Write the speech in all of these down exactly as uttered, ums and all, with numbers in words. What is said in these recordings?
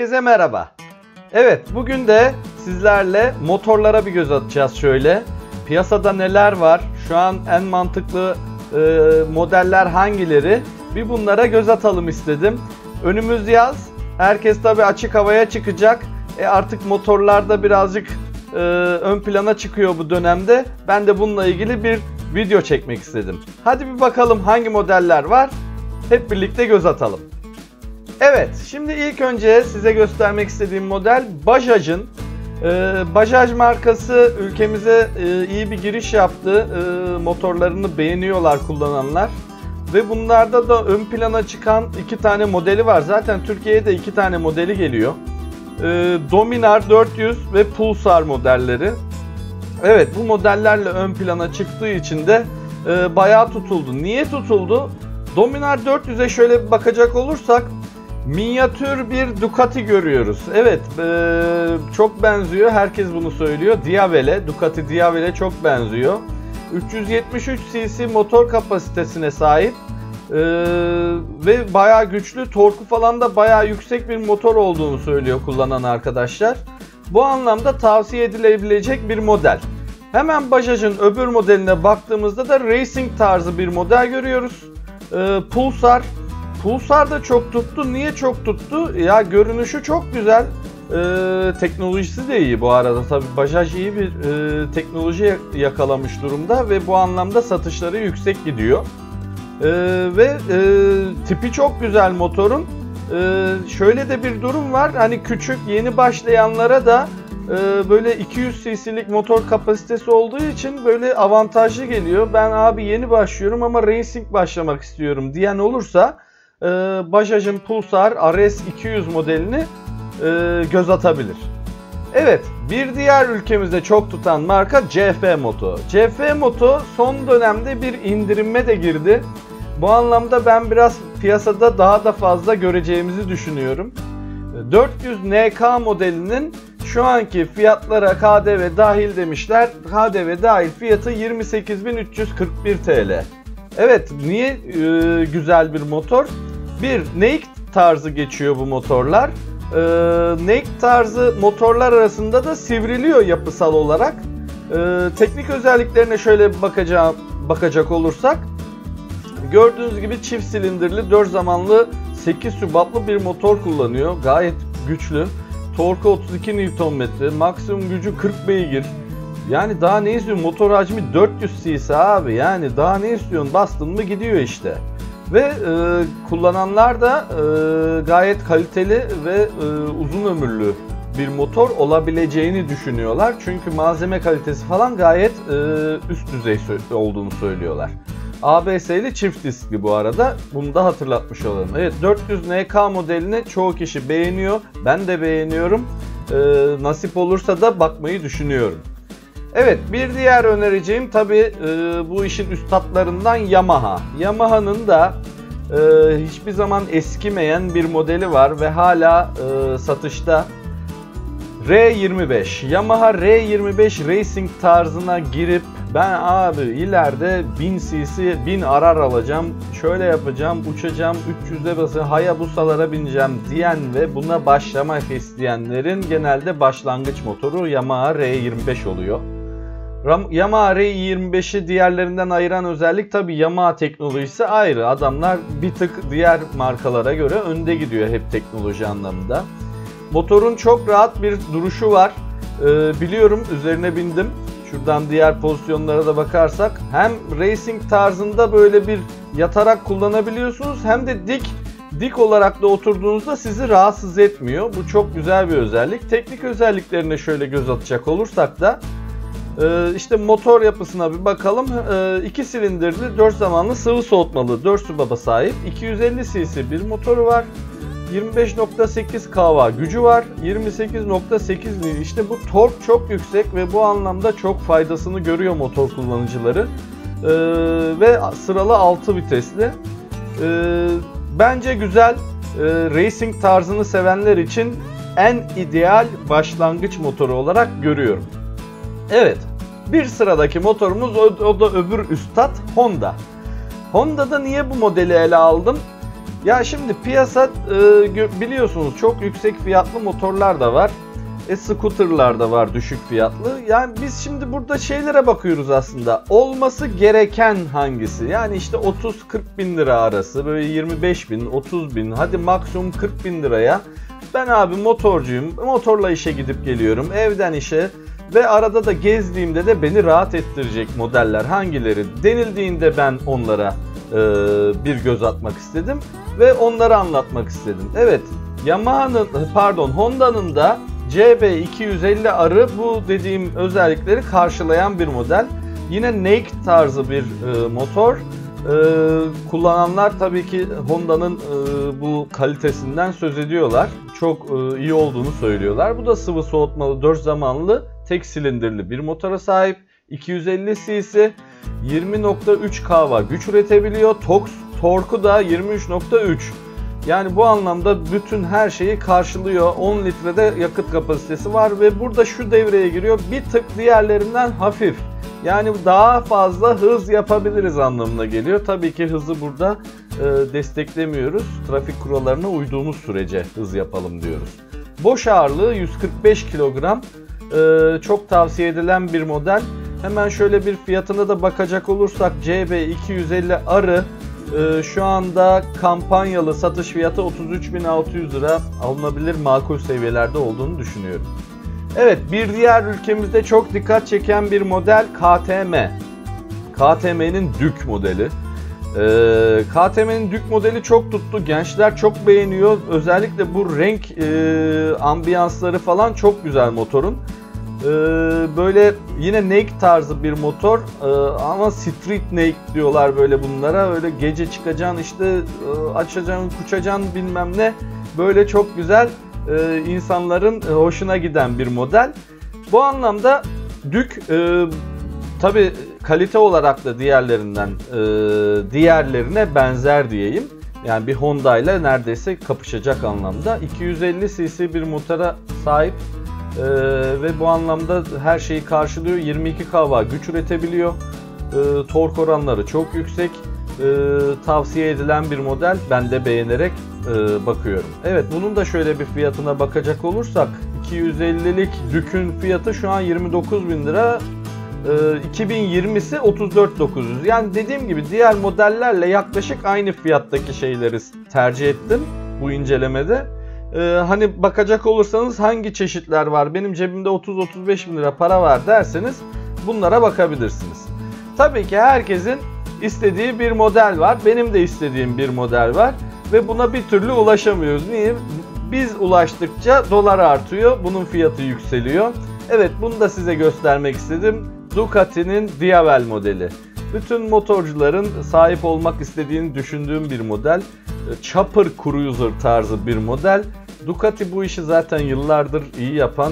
Herkese merhaba. Evet, bugün de sizlerle motorlara bir göz atacağız şöyle. Piyasada neler var? Şu an en mantıklı e, modeller hangileri? Bir bunlara göz atalım istedim. Önümüz yaz. Herkes tabii açık havaya çıkacak. E artık motorlarda birazcık e, ön plana çıkıyor bu dönemde. Ben de bununla ilgili bir video çekmek istedim. Hadi bir bakalım hangi modeller var. Hep birlikte göz atalım. Evet, şimdi ilk önce size göstermek istediğim model Bajaj'ın. Ee, Bajaj markası ülkemize e, iyi bir giriş yaptı. E, motorlarını beğeniyorlar kullananlar. Ve bunlarda da ön plana çıkan iki tane modeli var. Zaten Türkiye'ye de iki tane modeli geliyor. E, Dominar dört yüz ve Pulsar modelleri. Evet, bu modellerle ön plana çıktığı için de e, bayağı tutuldu. Niye tutuldu? Dominar dört yüze şöyle bir bakacak olursak minyatür bir Ducati görüyoruz. Evet, e, çok benziyor. Herkes bunu söylüyor. Diavel'e, Ducati Diavel'e çok benziyor. üç yüz yetmiş üç cc motor kapasitesine sahip e, ve bayağı güçlü, torku falan da bayağı yüksek bir motor olduğunu söylüyor kullanan arkadaşlar. Bu anlamda tavsiye edilebilecek bir model. Hemen Bajaj'ın öbür modeline baktığımızda da racing tarzı bir model görüyoruz. E, Pulsar. Pulsar da çok tuttu. Niye çok tuttu? Ya görünüşü çok güzel. Ee, teknolojisi de iyi bu arada. Tabii Bajaj iyi bir e, teknoloji yakalamış durumda ve bu anlamda satışları yüksek gidiyor. Ee, ve e, tipi çok güzel motorun. Ee, şöyle de bir durum var. Hani küçük yeni başlayanlara da e, böyle iki yüz cc'lik motor kapasitesi olduğu için böyle avantajlı geliyor. Ben abi yeni başlıyorum ama racing başlamak istiyorum diyen olursa Ee, Bajaj'ın Pulsar R S iki yüz modelini e, göz atabilir. Evet, bir diğer ülkemizde çok tutan marka C F Moto. C F Moto son dönemde bir indirime de girdi. Bu anlamda ben biraz piyasada daha da fazla göreceğimizi düşünüyorum. dört yüz N K modelinin şu anki fiyatlara K D V dahil demişler. K D V dahil fiyatı yirmi sekiz bin üç yüz kırk bir TL. Evet, niye e, güzel bir motor? Bir, naked tarzı geçiyor bu motorlar. E, naked tarzı motorlar arasında da sivriliyor yapısal olarak. E, teknik özelliklerine şöyle bir bakacağım, bakacak olursak. Gördüğünüz gibi çift silindirli dört zamanlı sekiz sübaplı bir motor kullanıyor. Gayet güçlü. Torku otuz iki Newton metre, maksimum gücü kırk beygir. Yani daha ne istiyorsun? Motor hacmi dört yüz cc abi. Yani daha ne istiyorsun? Bastın mı gidiyor işte. Ve e, kullananlar da e, gayet kaliteli ve e, uzun ömürlü bir motor olabileceğini düşünüyorlar. Çünkü malzeme kalitesi falan gayet e, üst düzey olduğunu söylüyorlar. A B S'li çift diskli bu arada. Bunu da hatırlatmış olalım. Evet, dört yüz N K modelini çoğu kişi beğeniyor. Ben de beğeniyorum. E, nasip olursa da bakmayı düşünüyorum. Evet, bir diğer önereceğim tabii e, bu işin üstatlarından Yamaha. Yamaha'nın da e, hiçbir zaman eskimeyen bir modeli var ve hala e, satışta. R yirmi beş. Yamaha R yirmi beş Racing tarzına girip ben abi ileride bin cc, bin arar alacağım, şöyle yapacağım, uçacağım, üç yüze basın, Hayabusa'lara bineceğim diyen ve buna başlamak isteyenlerin genelde başlangıç motoru Yamaha R yirmi beş oluyor. Yamaha R yirmi beşi diğerlerinden ayıran özellik tabi Yamaha teknolojisi ayrı. Adamlar bir tık diğer markalara göre önde gidiyor hep teknoloji anlamında. Motorun çok rahat bir duruşu var. Ee, biliyorum, üzerine bindim. Şuradan diğer pozisyonlara da bakarsak hem racing tarzında böyle bir yatarak kullanabiliyorsunuz hem de dik dik olarak da oturduğunuzda sizi rahatsız etmiyor. Bu çok güzel bir özellik. Teknik özelliklerine şöyle göz atacak olursak da İşte motor yapısına bir bakalım. iki silindirli dört zamanlı sıvı soğutmalı dört sübaba sahip. iki yüz elli cc bir motoru var. yirmi beş nokta sekiz kW gücü var. yirmi sekiz nokta sekiz Nm. İşte bu tork çok yüksek ve bu anlamda çok faydasını görüyor motor kullanıcıları. Ve sıralı altı vitesli. Bence güzel. Racing tarzını sevenler için en ideal başlangıç motoru olarak görüyorum. Evet, bir sıradaki motorumuz o, o da öbür üstad Honda. Honda'da niye bu modeli ele aldım? Ya şimdi piyasa e, biliyorsunuz çok yüksek fiyatlı motorlar da var. E, scooterlar da var düşük fiyatlı. Yani biz şimdi burada şeylere bakıyoruz aslında. Olması gereken hangisi? Yani işte otuz kırk bin lira arası, böyle yirmi beş bin, otuz bin, hadi maksimum kırk bin liraya. Ben abi motorcuyum, motorla işe gidip geliyorum, evden işe ve arada da gezdiğimde de beni rahat ettirecek modeller hangileri denildiğinde ben onlara e, bir göz atmak istedim ve onları anlatmak istedim. Evet, Yamaha'nın, pardon Honda'nın da C B iki yüz elli R'ı bu dediğim özellikleri karşılayan bir model. Yine naked tarzı bir e, motor. E, kullananlar tabii ki Honda'nın e, bu kalitesinden söz ediyorlar. Çok e, iyi olduğunu söylüyorlar. Bu da sıvı soğutmalı dört zamanlı tek silindirli bir motora sahip. iki yüz elli cc, yirmi nokta üç kilowatt güç üretebiliyor. Tork, torku da yirmi üç nokta üç. Yani bu anlamda bütün her şeyi karşılıyor. on litrede yakıt kapasitesi var ve burada şu devreye giriyor. Bir tık diğerlerinden hafif. Yani daha fazla hız yapabiliriz anlamına geliyor. Tabii ki hızı burada e, desteklemiyoruz. Trafik kurallarına uyduğumuz sürece hız yapalım diyoruz. Boş ağırlığı yüz kırk beş kilogram. E, çok tavsiye edilen bir model. Hemen şöyle bir fiyatına da bakacak olursak C B iki yüz elli R'ı Ee, şu anda kampanyalı satış fiyatı otuz üç bin altı yüz lira, alınabilir makul seviyelerde olduğunu düşünüyorum. Evet, bir diğer ülkemizde çok dikkat çeken bir model K T M. K T M'nin Dük modeli. Ee, K T M'nin Dük modeli çok tuttu. Gençler çok beğeniyor. Özellikle bu renk e, ambiyansları falan çok güzel motorun. Ee, böyle yine naked tarzı bir motor ee, ama street naked diyorlar böyle bunlara. Öyle gece çıkacaksın işte e, açacaksın, kuçacaksın bilmem ne. Böyle çok güzel e, insanların e, hoşuna giden bir model. Bu anlamda Dük e, tabi kalite olarak da diğerlerinden e, diğerlerine benzer diyeyim. Yani bir Honda ile neredeyse kapışacak anlamda. iki yüz elli cc bir motora sahip. Ee, ve bu anlamda her şeyi karşılıyor. yirmi iki kilowatt güç üretebiliyor. Ee, tork oranları çok yüksek. Ee, tavsiye edilen bir model. Ben de beğenerek e, bakıyorum. Evet, bunun da şöyle bir fiyatına bakacak olursak iki yüz ellilik Dük'ün fiyatı şu an yirmi dokuz bin lira. Ee, iki bin yirmisi otuz dört bin dokuz yüz. Yani dediğim gibi diğer modellerle yaklaşık aynı fiyattaki şeyleri tercih ettim bu incelemede. Ee, hani bakacak olursanız hangi çeşitler var, benim cebimde otuz otuz beş bin lira para var derseniz bunlara bakabilirsiniz. Tabii ki herkesin istediği bir model var. Benim de istediğim bir model var ve buna bir türlü ulaşamıyoruz. Niye? Biz ulaştıkça dolar artıyor, bunun fiyatı yükseliyor. Evet, bunu da size göstermek istedim. Ducati'nin Diavel modeli. Bütün motorcuların sahip olmak istediğini düşündüğüm bir model. Chopper Cruiser tarzı bir model. Ducati bu işi zaten yıllardır iyi yapan,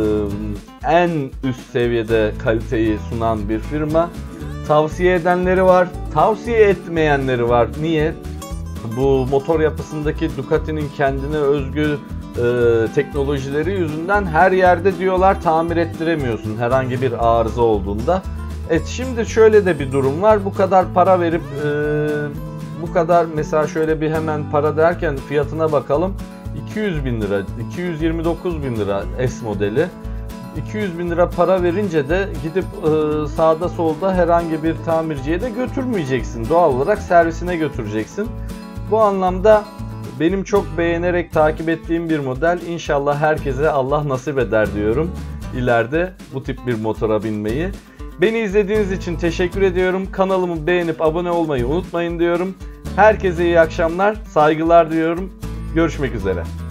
en üst seviyede kaliteyi sunan bir firma. Tavsiye edenleri var, tavsiye etmeyenleri var. Niye? Bu motor yapısındaki Ducati'nin kendine özgü e, teknolojileri yüzünden her yerde diyorlar tamir ettiremiyorsun herhangi bir arıza olduğunda. Evet, şimdi şöyle de bir durum var. Bu kadar para verip e, bu kadar mesela şöyle bir hemen para derken fiyatına bakalım. iki yüz bin lira, iki yüz yirmi dokuz bin lira S modeli. iki yüz bin lira para verince de gidip e, sağda solda herhangi bir tamirciye de götürmeyeceksin. Doğal olarak servisine götüreceksin. Bu anlamda benim çok beğenerek takip ettiğim bir model. İnşallah herkese Allah nasip eder diyorum ileride bu tip bir motora binmeyi. Beni izlediğiniz için teşekkür ediyorum. Kanalımı beğenip abone olmayı unutmayın diyorum. Herkese iyi akşamlar, saygılar diliyorum. Görüşmek üzere.